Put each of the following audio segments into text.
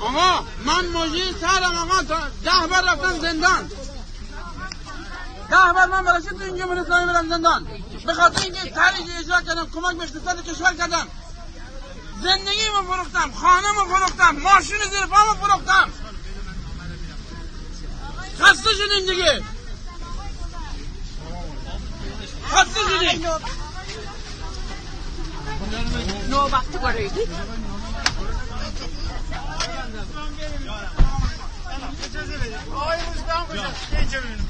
آقا من مجری سرم آقا 10 بار رفتم زندان. 10 بار من برای تو این جمهوری اسلامی برم زندان به خاطر اینکه طرحی اجرا کردم، کمک به اقتصاد کشور کردم. زندگیمو فروختم، خانه‌مو فروختم، ماشین زیر پامو فروختم. خسته شدیم دیگه. خسته شدیم. نوبت بریدی؟ اجازه بدید. آقای روزبان کجاست؟ اینجا ببینم.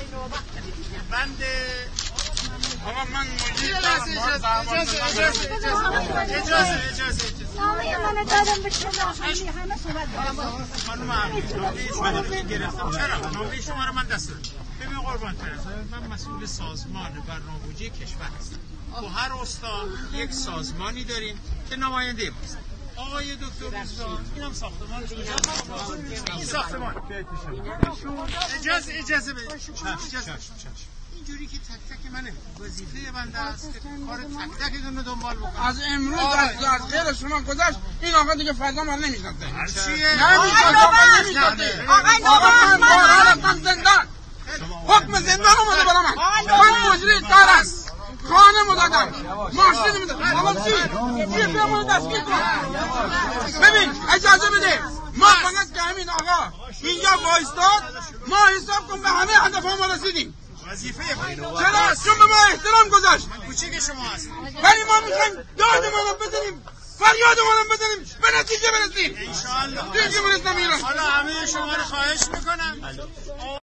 بنده آقا من مجری اجازه نامه منو دادم به شما. همه صحبت خانم عبدی نامه شما رو گرفتم. چرا؟ نامه شما رو من دست دادم. ببین قربان برم، من مسئول سازمان برنامه‌ریزی کشور هستم. تو هر استان یک سازمانی داریم که نماینده ماست. آقای دکتر روزبان اینم ساختمان این ساختمان. اجازه بدید. اینجوری که تک تک منه وظیفه بنده است که کار تک تکتون رو دنبال بکنم. از امروز از غیر شما گذشت این آقا دیگه فضا من نمی‌شناسه. آقای نوبت من زندان. حکم زندان اومده برای من مجری کار است. خانه مدادم، ماشین مدادم. حالا چی؟ یه پیامو دستگیر کن. ببین اجازه بده. ما فقط که همین آقا اینجا وایستاد، ما حساب کن به همه هدف‌ها ما رسیدیم. وظیفه من. چرا؟ چون به ما احترام گذاشت. کوچیک شما هست. ولی ما می‌خوایم دادمون رو بزنیم، فریادمون رو بزنیم، به نتیجه برسیم. ان شاء الله. دیگه برسیم ایران. حالا همه شما رو خواهش می‌کنم